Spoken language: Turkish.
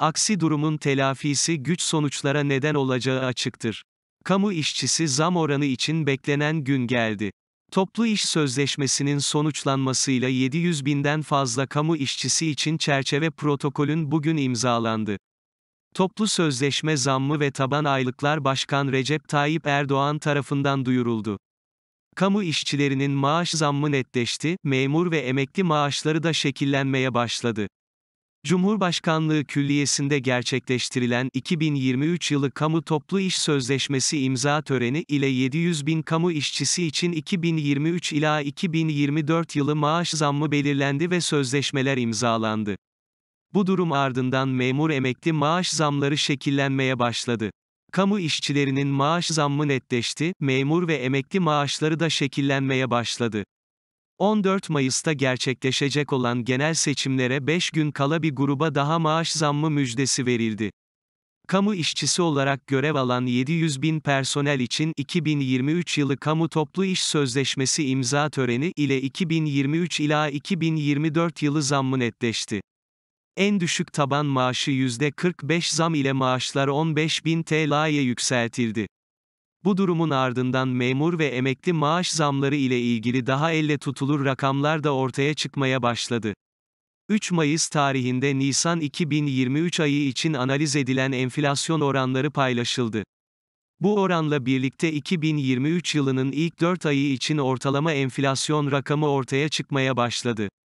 Aksi durumun telafisi güç sonuçlara neden olacağı açıktır. Kamu işçisi zam oranı için beklenen gün geldi. Toplu iş sözleşmesinin sonuçlanmasıyla 700 binden fazla kamu işçisi için çerçeve protokolün bugün imzalandı. Toplu sözleşme zammı ve taban aylıklar Başkan Recep Tayyip Erdoğan tarafından duyuruldu. Kamu işçilerinin maaş zammı netleşti, memur ve emekli maaşları da şekillenmeye başladı. Cumhurbaşkanlığı Külliyesi'nde gerçekleştirilen 2023 yılı Kamu Toplu İş Sözleşmesi imza töreni ile 700 bin kamu işçisi için 2023 ila 2024 yılı maaş zammı belirlendi ve sözleşmeler imzalandı. Bu durum ardından memur emekli maaş zamları şekillenmeye başladı. Kamu işçilerinin maaş zammı netleşti, memur ve emekli maaşları da şekillenmeye başladı. 14 Mayıs'ta gerçekleşecek olan genel seçimlere 5 gün kala bir gruba daha maaş zammı müjdesi verildi. Kamu işçisi olarak görev alan 700 bin personel için 2023 yılı Kamu Toplu İş Sözleşmesi imza töreni ile 2023 ila 2024 yılı zammı netleşti. En düşük taban maaşı %45 zam ile maaşlar 15.000 TL'ye yükseltildi. Bu durumun ardından memur ve emekli maaş zamları ile ilgili daha elle tutulur rakamlar da ortaya çıkmaya başladı. 3 Mayıs tarihinde Nisan 2023 ayı için analiz edilen enflasyon oranları paylaşıldı. Bu oranla birlikte 2023 yılının ilk 4 ayı için ortalama enflasyon rakamı ortaya çıkmaya başladı.